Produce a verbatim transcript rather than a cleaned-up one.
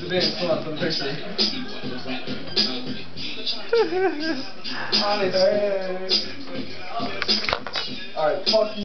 Vince, come on, for the picture. Alright, fuck you.